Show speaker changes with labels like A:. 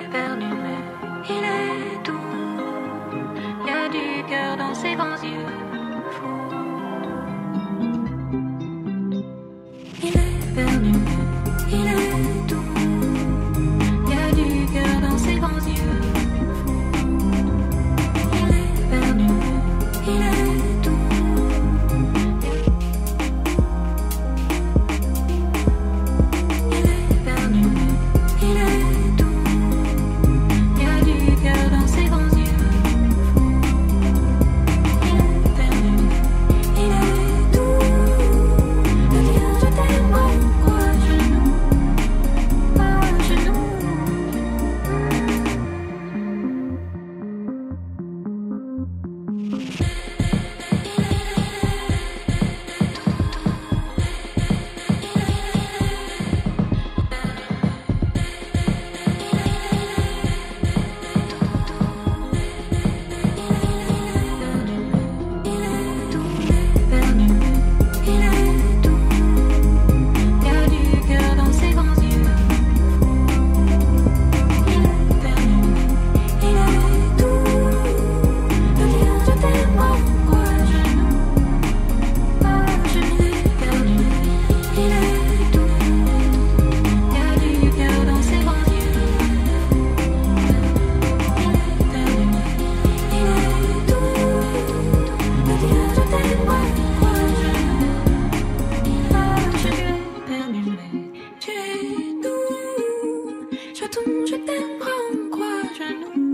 A: est perdu, mais il est doux. Y a du cœur dans ses grands yeux fous. Il est perdu, mais il est doux. Y a du cœur dans ses grands yeux fous. Il est perdu, mais il est doux. Je t'aime, je t'aime, en quoi je nous